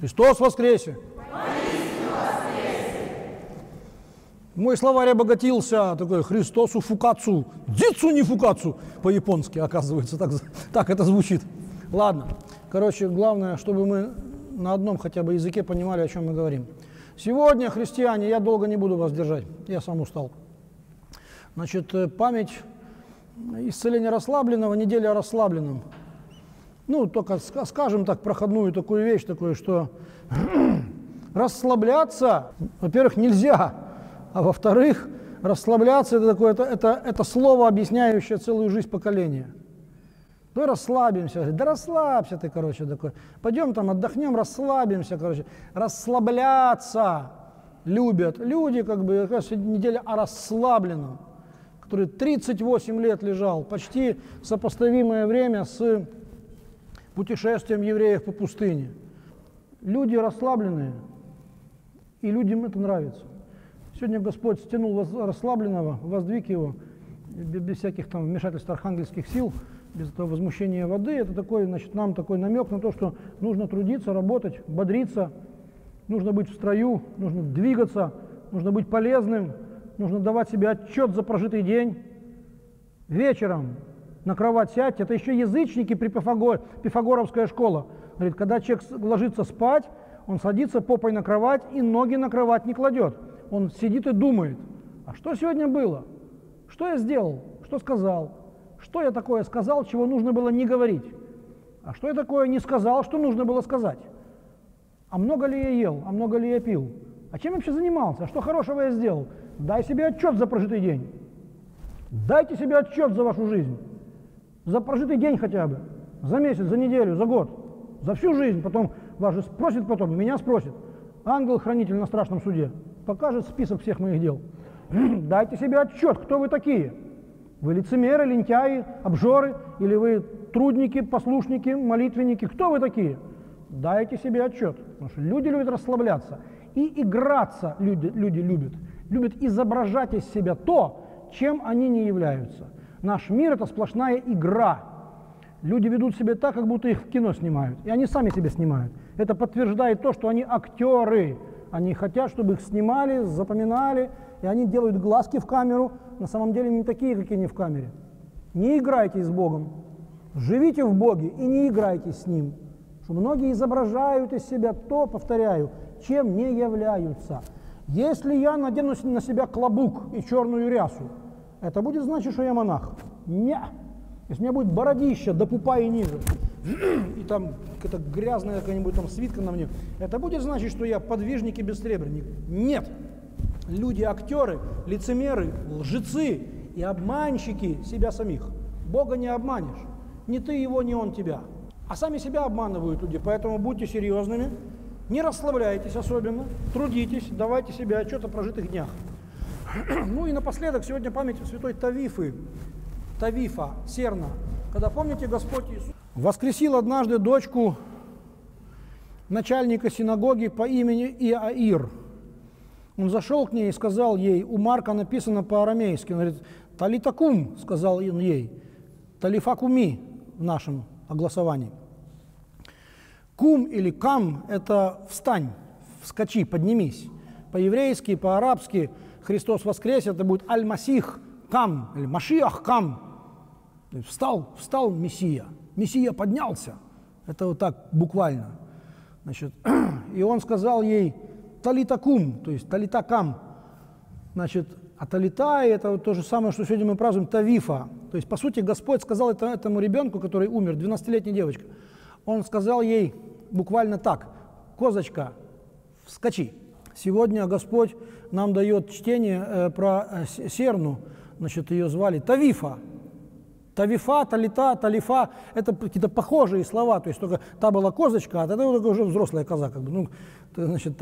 Христос воскресе! Мой словарь обогатился, такой Христосу фукацу, дзицу не фукацу, по-японски, оказывается, так это звучит. Ладно, короче, главное, чтобы мы на одном хотя бы языке понимали, о чем мы говорим. Сегодня, христиане, я долго не буду вас держать, я сам устал. Значит, память исцеления расслабленного, неделя о расслабленном. Ну, только скажем так, проходную такую вещь, такую, что расслабляться, во-первых, нельзя. А во-вторых, расслабляться это слово, объясняющее целую жизнь поколения. Давай расслабимся. Да расслабься ты, короче, такой. Пойдем там отдохнем, расслабимся, короче. Расслабляться любят люди, как бы, неделя о расслабленном, который 38 лет лежал, почти сопоставимое время с путешествием евреев по пустыне. Люди расслабленные, и людям это нравится. Сегодня Господь стянул расслабленного, воздвиг его, без всяких там вмешательств архангельских сил, без этого возмущения воды. Это такой, значит, нам такой намек на то, что нужно трудиться, работать, бодриться, нужно быть в строю, нужно двигаться, нужно быть полезным, нужно давать себе отчет за прожитый день. Вечером на кровать сядьте. Это еще язычники при Пифагоровская школа. Говорит, когда человек ложится спать, он садится попой на кровать и ноги на кровать не кладет. Он сидит и думает, а что сегодня было? Что я сделал? Что сказал? Что я такое сказал, чего нужно было не говорить? А что я такое не сказал, что нужно было сказать? А много ли я ел? А много ли я пил? А чем я вообще занимался? А что хорошего я сделал? Дай себе отчет за прожитый день. Дайте себе отчет за вашу жизнь. За прожитый день хотя бы. За месяц, за неделю, за год. За всю жизнь. Потом вас же спросит потом, и меня спросит. Ангел-хранитель на страшном суде покажет список всех моих дел. Дайте себе отчет, кто вы такие. Вы лицемеры, лентяи, обжоры, или вы трудники, послушники, молитвенники. Кто вы такие? Дайте себе отчет. Потому что люди любят расслабляться. И играться люди любят. Любят изображать из себя то, чем они не являются. Наш мир – это сплошная игра. Люди ведут себя так, как будто их в кино снимают. И они сами себя снимают. Это подтверждает то, что они актеры. Они хотят, чтобы их снимали, запоминали, и они делают глазки в камеру. На самом деле не такие, какие они в камере. Не играйте с Богом. Живите в Боге и не играйте с Ним. Что многие изображают из себя то, повторяю, чем не являются. Если я надену на себя клобук и черную рясу, это будет значить, что я монах? Нет. Если у меня будет бородища до пупа и ниже, и там какая-то грязная какая-нибудь там свитка на мне, это будет значить, что я подвижник и бессребренник? Нет. Люди актеры, лицемеры, лжецы и обманщики себя самих. Бога не обманешь. Ни ты его, ни он тебя. А сами себя обманывают люди, поэтому будьте серьезными, не расслабляйтесь особенно, трудитесь, давайте себе отчет о прожитых днях. Ну и напоследок, сегодня память святой Тавифы, Тавифа, Серна. Когда, помните, Господь Иисус воскресил однажды дочку начальника синагоги по имени Иаир. Он зашел к ней и сказал ей, у Марка написано по-арамейски, он говорит, «Талитакум», сказал он ей, «Талифакуми» в нашем огласовании. Кум или кам – это «встань», «вскочи», «поднимись». По-еврейски, по-арабски «Христос воскрес» – это будет «Аль-Масих кам» или «Машиах кам». Встал Мессия, Мессия поднялся. Это вот так буквально. Значит, и он сказал ей «талитакум», то есть «талитакам». Значит, а талита – это вот то же самое, что сегодня мы празднуем Тавифа. То есть, по сути, Господь сказал этому ребенку, который умер, 12-летняя девочка, Он сказал ей буквально так: «Козочка, вскочи». Сегодня Господь нам дает чтение про Серну, значит, ее звали Тавифа. Тавифа, Талита, Талифа – это какие-то похожие слова, то есть только та была козочка, а тогда уже взрослая коза, как бы, ну, значит,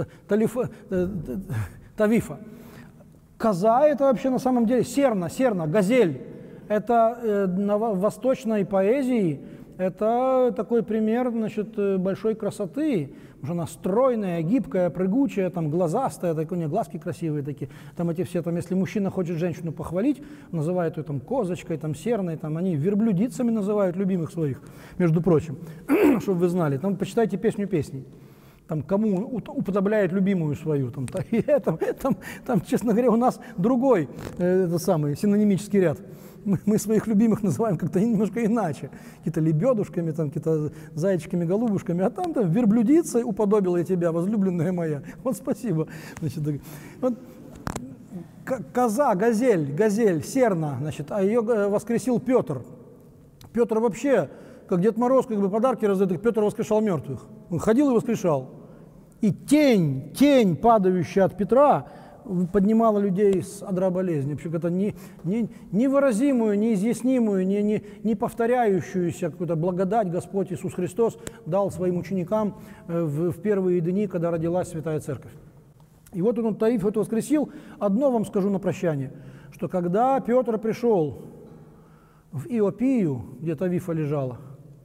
Тавифа. Коза – это вообще на самом деле серна, газель. Это в восточной поэзии это такой пример, значит, большой красоты, потому что она стройная, гибкая, прыгучая, там, глазастая, так, у нее глазки красивые такие. Там эти все, там, если мужчина хочет женщину похвалить, называют ее там козочкой, там, серной, там, они верблюдицами называют любимых своих, между прочим, чтобы вы знали. Там почитайте песню песней. там, кому уподобляет любимую свою. Там, честно говоря, у нас другой синонимический ряд. Мы своих любимых называем как-то немножко иначе. Какие-то лебедушками, какие-то зайчиками, голубушками, а там верблюдицей уподобила я тебя, возлюбленная моя. Вот спасибо. Значит, вот, коза, газель, серна, значит, а ее воскресил Петр. Петр вообще, как Дед Мороз, как бы подарки раздает, Петр воскрешал мертвых. Он ходил и воскрешал. И тень, падающая от Петра, поднимала людей с одра болезни. Вообще, это невыразимую, неизъяснимую, не повторяющуюся какую-то благодать Господь Иисус Христос дал своим ученикам в первые дни, когда родилась Святая Церковь. И вот он Таиф это воскресил. Одно вам скажу на прощание, что когда Петр пришел в Иопию, где Тавифа лежала,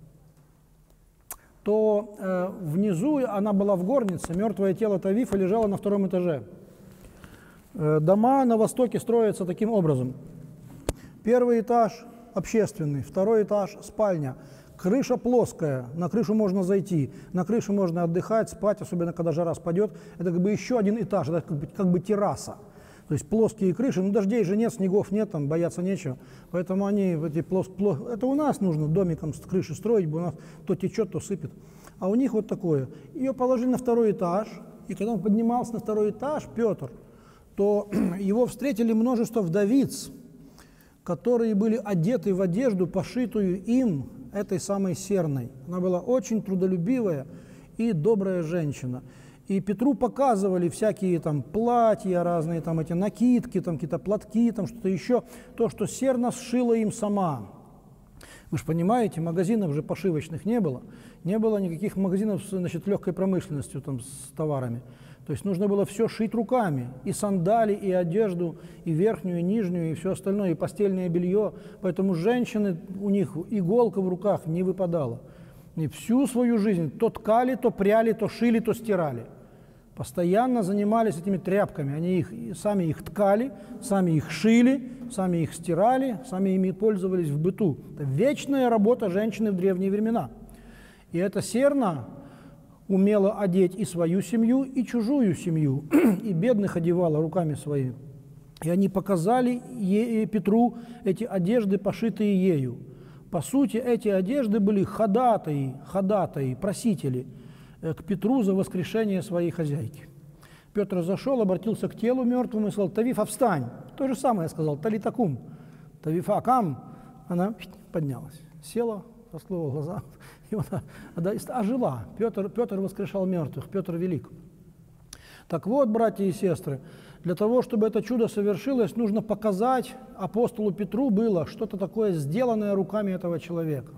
то внизу она была в горнице, мертвое тело Тавифа лежало на втором этаже. Дома на востоке строятся таким образом. Первый этаж общественный, второй этаж спальня. Крыша плоская, на крышу можно зайти, на крыше можно отдыхать, спать, особенно когда жара спадет. Это как бы еще один этаж, это как бы терраса. То есть плоские крыши, ну дождей же нет, снегов нет, там бояться нечего. Поэтому они эти это у нас нужно домиком с крыши строить, у нас то течет, то сыпет. А у них вот такое. Ее положили на второй этаж, и когда он поднимался на второй этаж, Петр, то его встретили множество вдовиц, которые были одеты в одежду, пошитую им, этой самой серной. Она была очень трудолюбивая и добрая женщина. И Петру показывали всякие там платья разные, там эти накидки, там какие-то платки, там что-то еще, то, что серна сшила им сама. Вы же понимаете, магазинов же пошивочных не было никаких магазинов с, значит, легкой промышленностью, там, с товарами. То есть нужно было все шить руками, и сандали, и одежду, и верхнюю, и нижнюю, и все остальное, и постельное белье. Поэтому женщины, у них иголка в руках не выпадала. И всю свою жизнь то ткали, то пряли, то шили, то стирали. Постоянно занимались этими тряпками. Они сами их ткали, сами их шили, сами их стирали, сами ими пользовались в быту. Это вечная работа женщины в древние времена. И эта серна умела одеть и свою семью, и чужую семью, и бедных одевала руками своими. И они показали Петру эти одежды, пошитые ею. По сути, эти одежды были ходатаи, просители к Петру за воскрешение своей хозяйки. Петр зашел, обратился к телу мертвому и сказал: «Тавифа, встань!» То же самое сказал: «Талитакум!» «Тавифа, кам!» Она поднялась, села, раскрыла глаза, и она ожила. Петр воскрешал мертвых, Петр велик. Так вот, братья и сестры, для того, чтобы это чудо совершилось, нужно показать апостолу Петру было что-то такое, сделанное руками этого человека.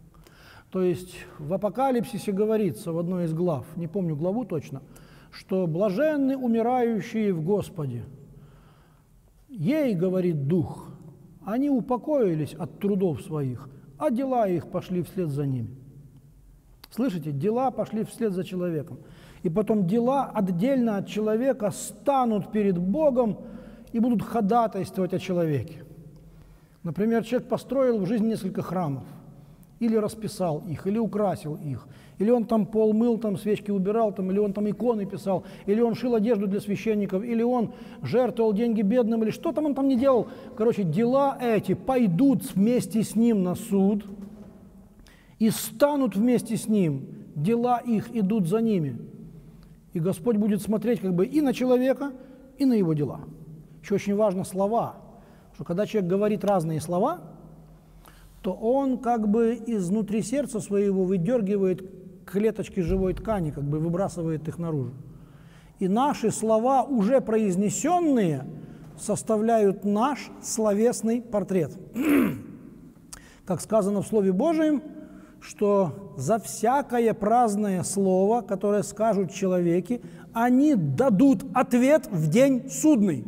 То есть в Апокалипсисе говорится в одной из глав, не помню главу точно, что блаженны умирающие в Господе. Ей, говорит Дух, они упокоились от трудов своих, а дела их пошли вслед за ними. Слышите, дела пошли вслед за человеком. И потом дела отдельно от человека станут перед Богом и будут ходатайствовать о человеке. Например, человек построил в жизни несколько храмов, или расписал их, или украсил их, или он там пол мыл, там свечки убирал, там, или он там иконы писал, или он шил одежду для священников, или он жертвовал деньги бедным, или что там он там не делал. Короче, дела эти пойдут вместе с ним на суд и станут вместе с ним, дела их идут за ними. И Господь будет смотреть как бы и на человека, и на его дела. Еще очень важно слова, что когда человек говорит разные слова, то он как бы изнутри сердца своего выдергивает клеточки живой ткани, как бы выбрасывает их наружу. И наши слова, уже произнесенные, составляют наш словесный портрет. Как сказано в Слове Божьем, что за всякое праздное слово, которое скажут человеки, они дадут ответ в день судный.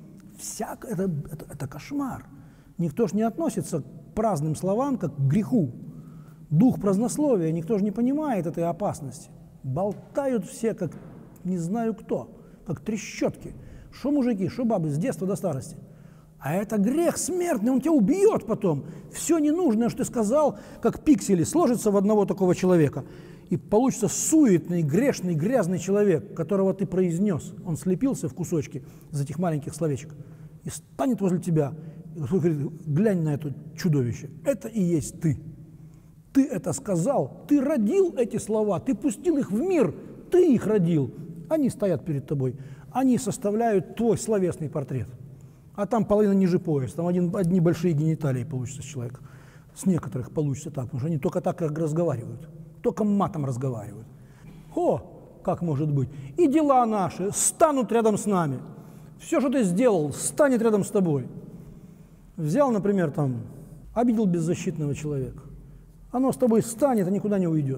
Это кошмар. Никто же не относится к праздным словам, как к греху. Дух празднословия, никто же не понимает этой опасности. Болтают все, как не знаю кто, как трещотки. Шо мужики, шо бабы, с детства до старости. А это грех смертный, он тебя убьет потом. Все ненужное, что ты сказал, как пиксели, сложится в одного такого человека. И получится суетный, грешный, грязный человек, которого ты произнес. Он слепился в кусочки из этих маленьких словечек и станет возле тебя. И Господь говорит: глянь на это чудовище. Это и есть ты. Ты это сказал, ты родил эти слова, ты пустил их в мир, ты их родил. Они стоят перед тобой, они составляют твой словесный портрет. А там половина ниже пояса, там одни большие гениталии получатся с человека. С некоторых получится так, потому что они только так разговаривают, только матом разговаривают. О, как может быть? И дела наши станут рядом с нами. Все, что ты сделал, станет рядом с тобой. Взял, например, там, обидел беззащитного человека. Оно с тобой станет и никуда не уйдет.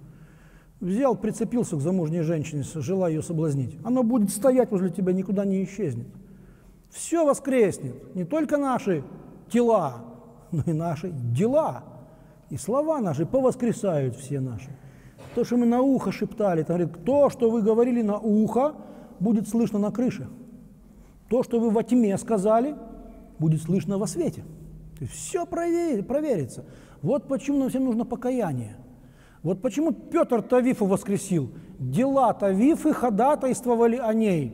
Взял, прицепился к замужней женщине, желая ее соблазнить. Оно будет стоять возле тебя, никуда не исчезнет. Все воскреснет, не только наши тела, но и наши дела. И слова наши повоскресают все наши. То, что мы на ухо шептали, там говорит: то, что вы говорили на ухо, будет слышно на крыше. То, что вы во тьме сказали, будет слышно во свете. То есть все проверится. Вот почему нам всем нужно покаяние. Вот почему Петр Тавифу воскресил. Дела Тавифы ходатайствовали о ней.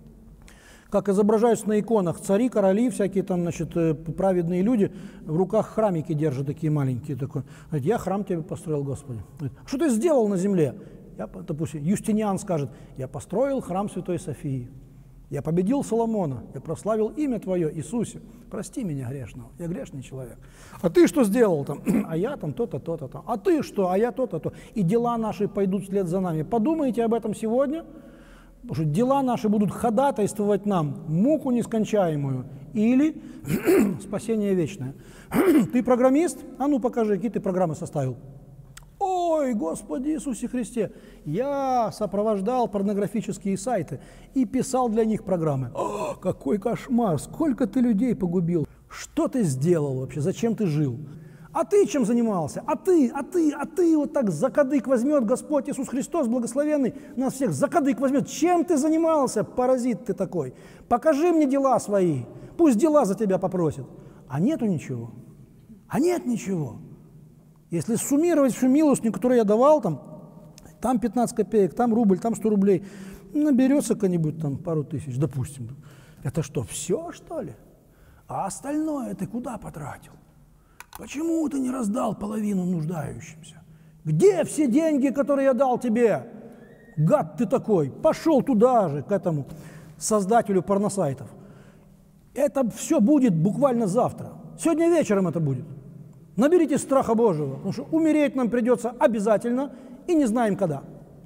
Как изображаются на иконах цари, короли, всякие там, значит, праведные люди, в руках храмики держат такие маленькие. Такой. Говорит: я храм тебе построил, Господи. Говорит: что ты сделал на земле? Допустим, Юстиниан скажет: я построил храм Святой Софии. Я победил Соломона, я прославил имя Твое, Иисусе. Прости меня грешного, я грешный человек. А ты что сделал там? А я там то-то, то-то, то. А ты что? А я то-то, то. И дела наши пойдут вслед за нами. Подумайте об этом сегодня, потому что дела наши будут ходатайствовать нам муку нескончаемую или спасение вечное. Ты программист? А ну покажи, какие ты программы составил. Ой, Господи Иисусе Христе, я сопровождал порнографические сайты и писал для них программы. О, какой кошмар, сколько ты людей погубил. Что ты сделал вообще, зачем ты жил? А ты чем занимался? А ты вот так за кадык возьмет Господь Иисус Христос, благословенный, нас всех за кадык возьмет. Чем ты занимался, паразит ты такой? Покажи мне дела свои, пусть дела за тебя попросят. А нету ничего, а нет ничего. Если суммировать всю милостыню, которую я давал, там 15 копеек, там рубль, там 100 рублей, наберется кто-нибудь там пару тысяч, допустим. Это что, все, что ли? А остальное ты куда потратил? Почему ты не раздал половину нуждающимся? Где все деньги, которые я дал тебе? Гад ты такой, пошел туда же, к этому создателю порносайтов. Это все будет буквально завтра. Сегодня вечером это будет. Наберите страха Божьего, потому что умереть нам придется обязательно и не знаем когда.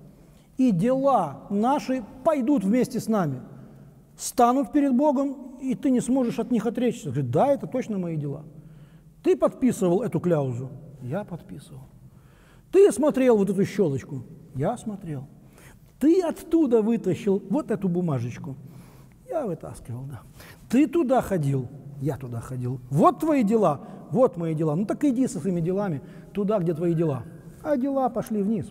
И дела наши пойдут вместе с нами, станут перед Богом, и ты не сможешь от них отречься. Говорит: да, это точно мои дела. Ты подписывал эту кляузу? Я подписывал. Ты смотрел вот эту щелочку? Я смотрел. Ты оттуда вытащил вот эту бумажечку? Я вытаскивал, да. Ты туда ходил? Я туда ходил. Вот твои дела? Вот мои дела. Ну так иди со своими делами туда, где твои дела. А дела пошли вниз.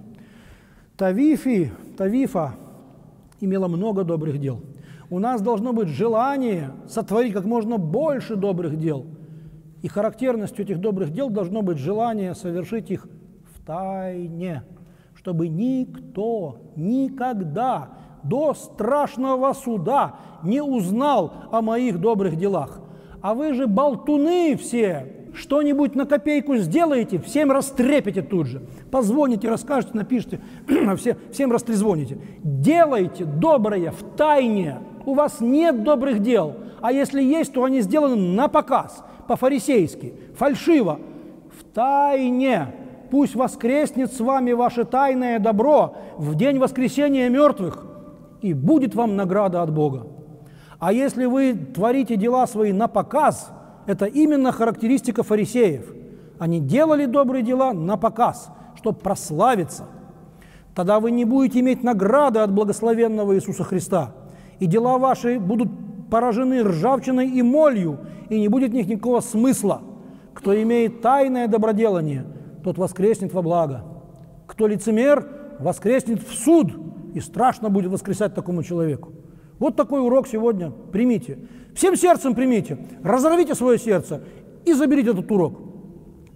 Тавифа имела много добрых дел. У нас должно быть желание сотворить как можно больше добрых дел. И характерностью этих добрых дел должно быть желание совершить их в тайне, чтобы никто никогда до страшного суда не узнал о моих добрых делах. А вы же болтуны все, что-нибудь на копейку сделаете, всем растрепите тут же. Позвоните, расскажете, напишите, всем растрезвоните. Делайте доброе в тайне. У вас нет добрых дел, а если есть, то они сделаны на показ, по-фарисейски, фальшиво, в тайне. Пусть воскреснет с вами ваше тайное добро в день воскресения мертвых, и будет вам награда от Бога. А если вы творите дела свои на показ, это именно характеристика фарисеев. Они делали добрые дела на показ, чтобы прославиться. Тогда вы не будете иметь награды от благословенного Иисуса Христа. И дела ваши будут поражены ржавчиной и молью, и не будет в них никакого смысла. Кто имеет тайное доброделание, тот воскреснет во благо. Кто лицемер, воскреснет в суд, и страшно будет воскресать такому человеку. Вот такой урок сегодня примите. Всем сердцем примите, разорвите свое сердце и заберите этот урок.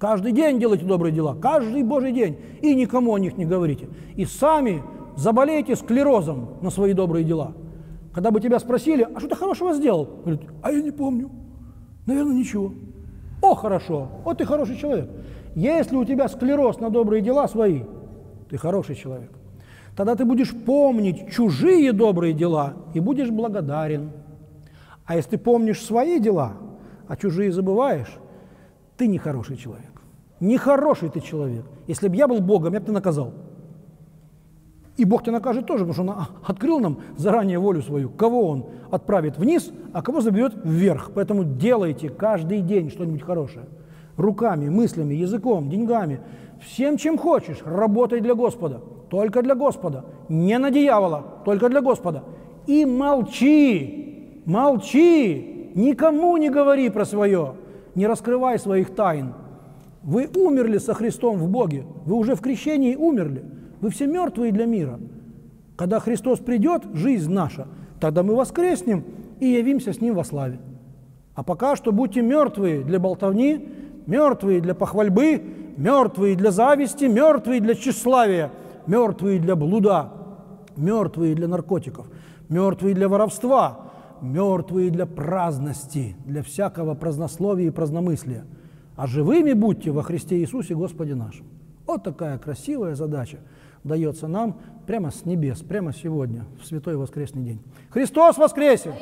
Каждый день делайте добрые дела, каждый Божий день, и никому о них не говорите. И сами заболеете склерозом на свои добрые дела. Когда бы тебя спросили, а что ты хорошего сделал? Говорит, а я не помню. Наверное, ничего. О, хорошо, вот ты хороший человек. Если у тебя склероз на добрые дела свои, ты хороший человек. Тогда ты будешь помнить чужие добрые дела и будешь благодарен. А если ты помнишь свои дела, а чужие забываешь, ты нехороший человек. Нехороший ты человек. Если бы я был Богом, я бы тебя наказал. И Бог тебя накажет тоже, потому что Он открыл нам заранее волю свою, кого Он отправит вниз, а кого заберет вверх. Поэтому делайте каждый день что-нибудь хорошее. Руками, мыслями, языком, деньгами, всем, чем хочешь, работай для Господа, только для Господа, не на дьявола, только для Господа. И молчи, молчи, никому не говори про свое, не раскрывай своих тайн. Вы умерли со Христом в Боге, вы уже в крещении умерли, вы все мертвые для мира. Когда Христос придет, жизнь наша, тогда мы воскреснем и явимся с Ним во славе. А пока что будьте мертвые для болтовни, мертвые для похвальбы, мертвые для зависти, мертвые для тщеславия, мертвые для блуда, мертвые для наркотиков, мертвые для воровства, мертвые для праздности, для всякого празднословия и праздномыслия. А живыми будьте во Христе Иисусе Господе нашем. Вот такая красивая задача дается нам прямо с небес, прямо сегодня, в святой воскресный день. Христос воскресе!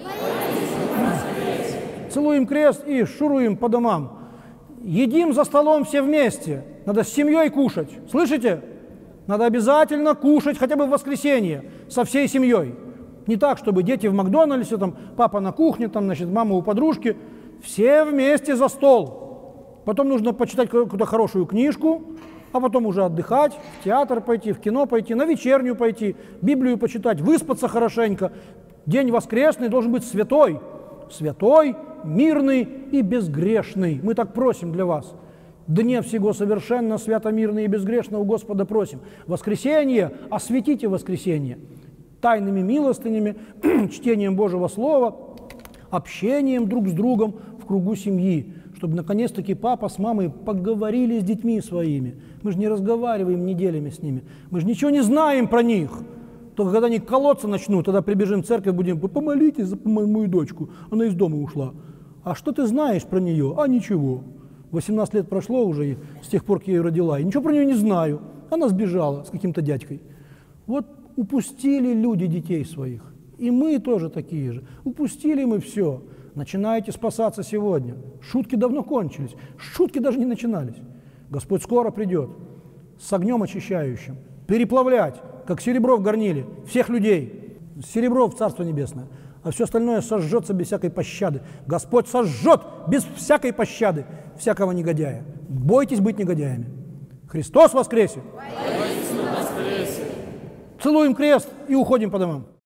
Целуем крест и шуруем по домам. Едим за столом все вместе. Надо с семьей кушать. Слышите? Надо обязательно кушать хотя бы в воскресенье со всей семьей. Не так, чтобы дети в Макдональдсе, там, папа на кухне, там, значит, мама у подружки. Все вместе за стол. Потом нужно почитать какую-то хорошую книжку, а потом уже отдыхать, в театр пойти, в кино пойти, на вечернюю пойти, Библию почитать, выспаться хорошенько. День воскресный должен быть святой. Святой, мирный и безгрешный. Мы так просим для вас. Дне всего совершенно, свято, мирно и безгрешно у Господа просим. Воскресенье, осветите воскресенье тайными милостынями, чтением Божьего Слова, общением друг с другом в кругу семьи, чтобы наконец-таки папа с мамой поговорили с детьми своими. Мы же не разговариваем неделями с ними. Мы же ничего не знаем про них. Только когда они колоться начнут, тогда прибежим в церковь, будем: помолитесь за мою дочку, она из дома ушла. А что ты знаешь про нее? А ничего. 18 лет прошло уже с тех пор, как я ее родила, и ничего про нее не знаю. Она сбежала с каким-то дядькой. Вот упустили люди детей своих. И мы тоже такие же. Упустили мы все. Начинайте спасаться сегодня. Шутки давно кончились. Шутки даже не начинались. Господь скоро придет с огнем очищающим. Переплавлять, как серебро в горниле, всех людей. Серебро в Царство Небесное. А все остальное сожжется без всякой пощады. Господь сожжет без всякой пощады всякого негодяя. Бойтесь быть негодяями. Христос воскресе! Целуем крест и уходим по домам.